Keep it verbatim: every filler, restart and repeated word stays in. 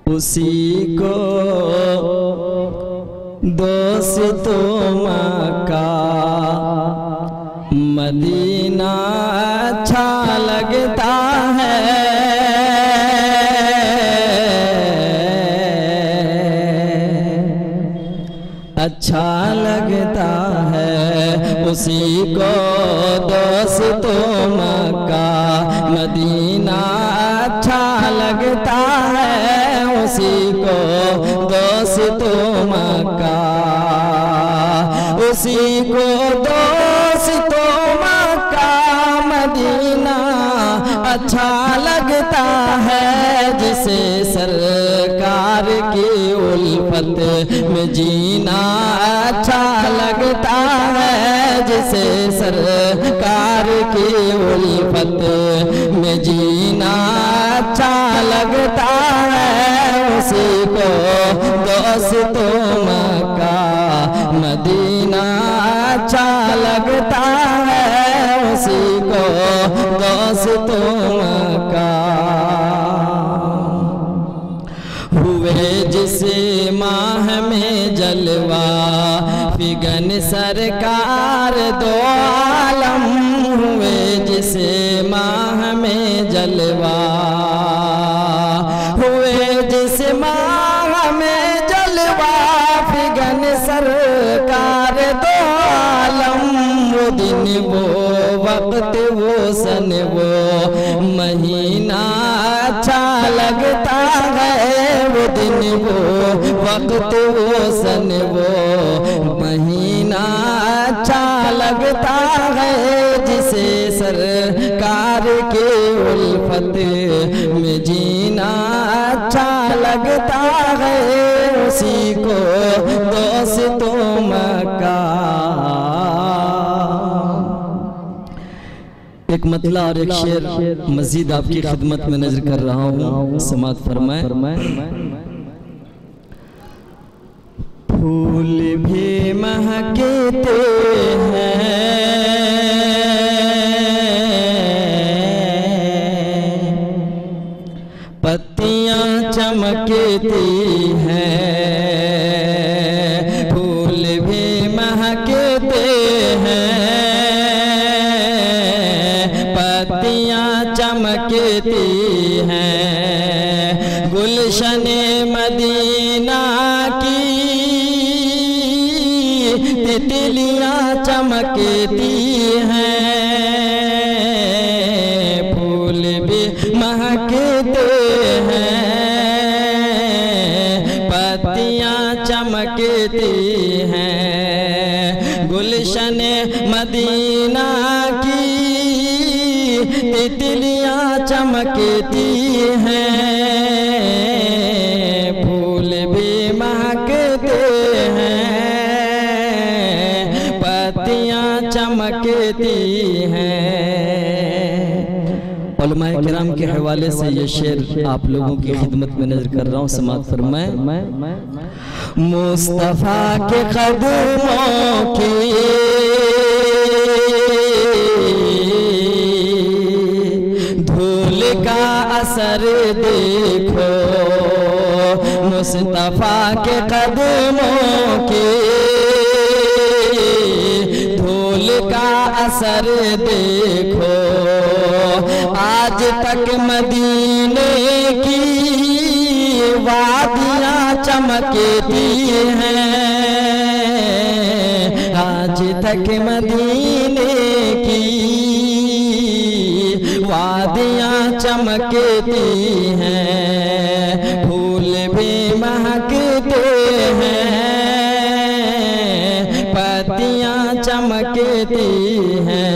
उसी को दोस्तों मक्का मदीना अच्छा लगता है। अच्छा लगता है उसी को दोस्तों मक्का मदीना अच्छा लगता है। उसी को दोस्तों मक्का उसी को दोस्तों मक्का मदीना अच्छा लगता है। जिसे सरकार की उल्फत में जीना अच्छा लगता है। जिसे सरकार की उल्फत में जीना अच्छा लगता है। उसी को दोस्तों मक्का मदीना अच्छा लगता है। उसी को दोस्तों मक्का हुए जिस माह में जलवा फिगन सरकार दो आलम हुए जिस माह में जलवा हुए जिस माह में जलवा फिगन सरकार दो आलम। वो दिन वो वक्त वो सन वो महीना अच्छा लगता है। वो दिन वो वक्त वो सन वो महीना अच्छा लगता है। जिसे सरकार के उल्फत में जीना अच्छा लगता है। उसी को दोस्तों मक्का। एक मतला और एक शेर मजीद आपकी खिदमत में नजर कर रहा हूँ, समात फरमाए। फूल भी महकते हैं पत्तियां चमकती हैं। फूल भी महकते हैं पत्तियां चमकती हैं। गुलशन मदीना की तितलियां चमकती हैं। फूल भी महकते हैं पत्तियां चमकती हैं। गुलशन मदीना की तितलियां चमकती हैं। फूल भी महकते हैं पत्तियां चमकती हैं। उलमाए किराम के हवाले से ये शेर आप लोगों की खिदमत में नजर कर रहा हूँ, समात फरमाए। मुस्तफा के कदमों की धूल का असर देखो। मुस्तफा के कदमों की धूल का असर देखो। आज तक मदीने की वादियाँ चमकती हैं। आज तक मदीने की वादियाँ चमकती हैं। फूल भी महकते हैं पत्तियां चमकती हैं।